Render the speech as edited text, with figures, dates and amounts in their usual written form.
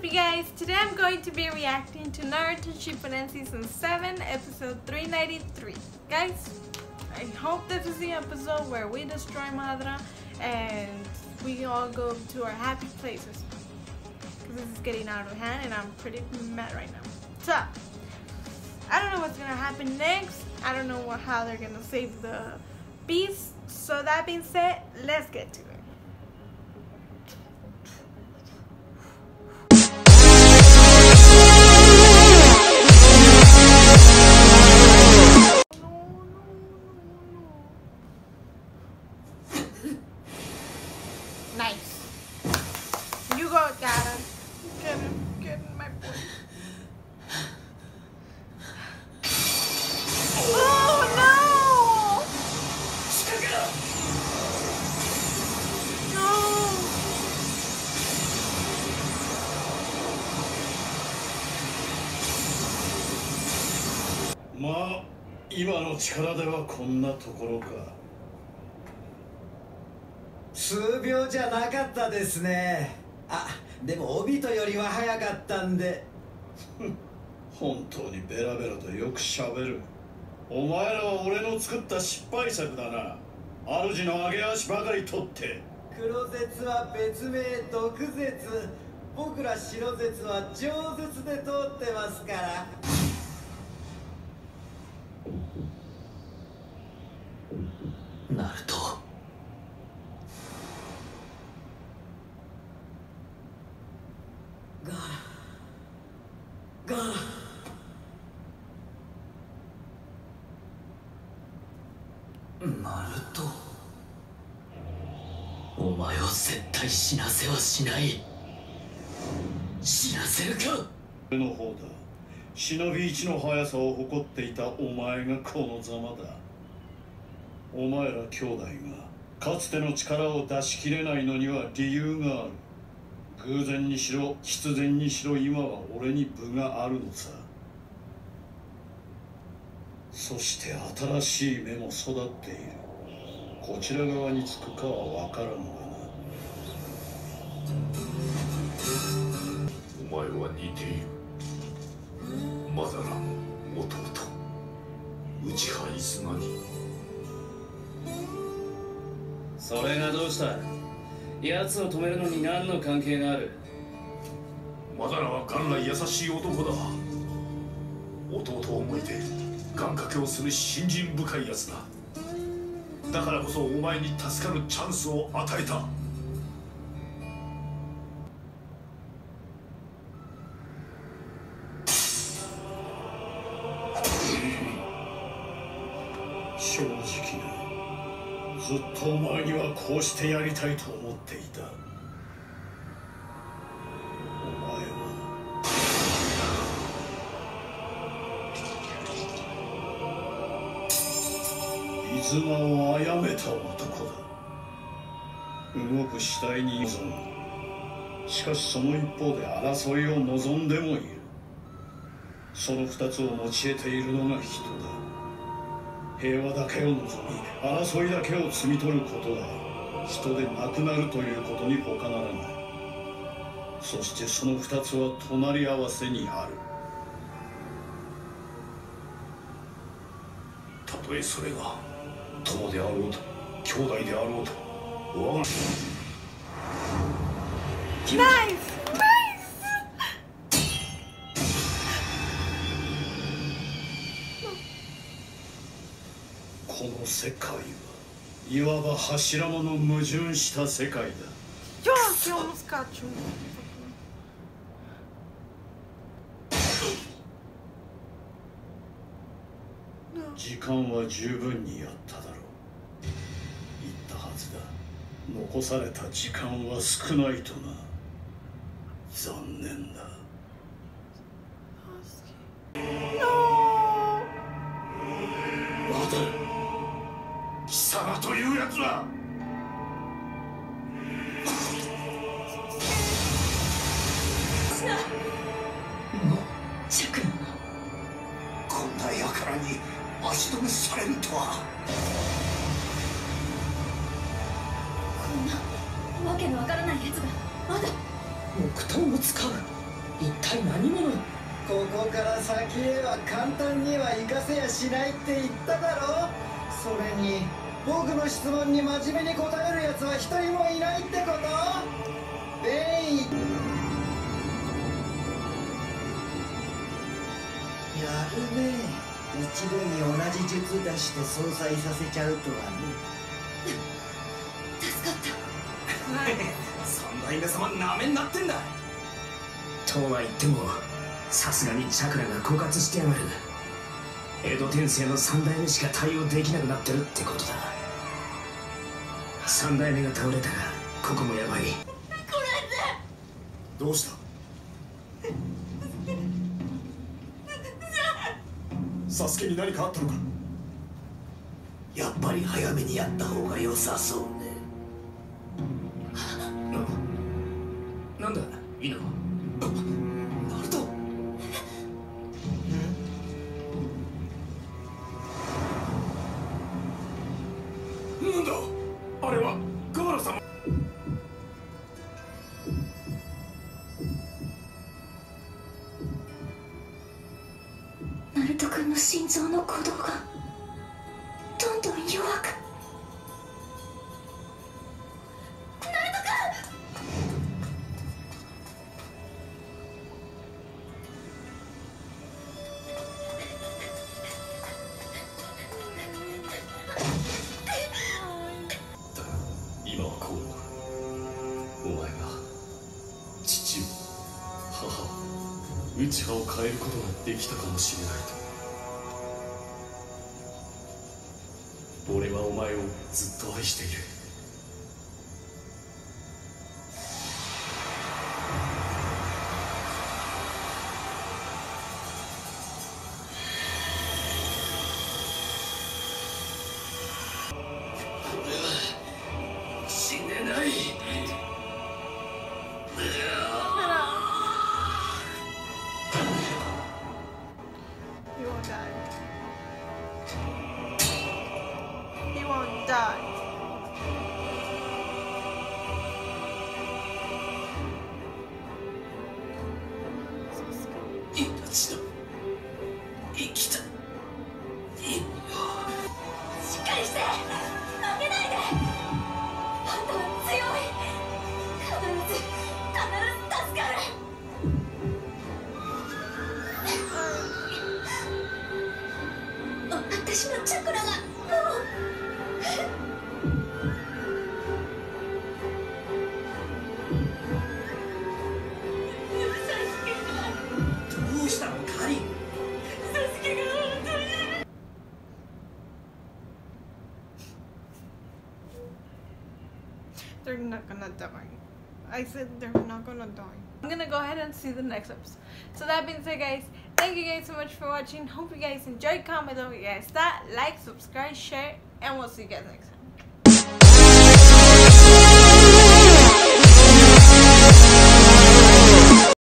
up, you guys? Today I'm going to be reacting to Naruto Shippuden Season 7, Episode 393. Guys, I hope this is the episode where we destroy Madara and we all go to our happy places. Because this is getting out of hand and I'm pretty mad right now. So, I don't know what's going to happen next. I don't know how they're going to save the beast. So that being said, let's get to it. Nice. You go, Dada. Get him, my boy. Oh no! No. まあ、今の力ではこんなところか。 数秒じゃなかったですね。あ、でもオビトよりは早かったんで。 本当にベラベラとよくしゃべる。お前らは俺の作った失敗作だな。主の上げ足ばかり取って。 黒絶は別名毒絶。僕ら白絶は上絶で通ってますから。ナルト。ナルト、お前を絶対死なせはしない。死なせるか。 俺の方だ。忍び一の速さを誇っていたお前がこのざまだ。お前ら兄弟がかつての力を出し切れないのには理由がある。偶然にしろ必然にしろ今は俺に分があるのさ。そして新しい芽も育っている。こちら側につくかは分からんがな。 お前は似ている。マダラの弟内葉イスナに。 それがどうした。奴を止めるのに何の関係がある。 マダラは元来優しい男だ。弟を向いて願掛けをする信心深いやつだ。だからこそお前に助かるチャンスを与えた。 正直な、ずっとお前にはこうしてやりたいと思っていた。イズナを殺めた男だ。動く次第に望む。しかしその一方で争いを望んでもいる。その二つを持ち得ているのが人だ。平和だけを望み争いだけを摘み取ることが人でなくなるということに他ならない。そしてその二つは隣り合わせにある。 たとえそれが友であろうと兄弟であろうと我がナイスナイス。 この世界はいわば柱間の矛盾した世界だ。時間は十分にやっただろう。言ったはずだ。残された時間は少ないとな。残念だ。 まだ貴様というやつはこんな輩に足止めされるとは。 こんなわけのわからないやつがまだ。 木刀を使う。 一体何者？ ここから先へは簡単には行かせやしないって言っただろ。それに僕の質問に真面目に答えるやつは一人もいないってこと？ベイン、やるね。一度に同じ術出して相殺させちゃうとはね。 助かった。 三代目様なめになってんだ。 とは言ってもさすがにチャクラが枯渇してやがる。江戸天聖の三代目しか対応できなくなってるってことだ。三代目が倒れたらここもやばい。 どうした？サスケに何かあったのか？ やっぱり早めにやった方が良さそうね。 なんだイノ。 ナルト。なんだあれは。ガーラ様。 ナルト君の心臓の鼓動がどんどん弱く。 今はこう、お前が父を母を内葉を変えることができたかもしれないと。俺はお前をずっと愛している。 死ねない。 He won't die. He won't die. So scary. 命の生きた。 しっかりして、負けないで。あんたは強い。必ず助かる。私のチャクラがもう。 どうしたのカリン？ They're not gonna die. I said they're not gonna die. I'm gonna go ahead and see the next episode. So that being said, guys, thank you guys so much for watching. Hope you guys enjoyed. Comment below what you guys thought. Like, subscribe, share, and we'll see you guys next time.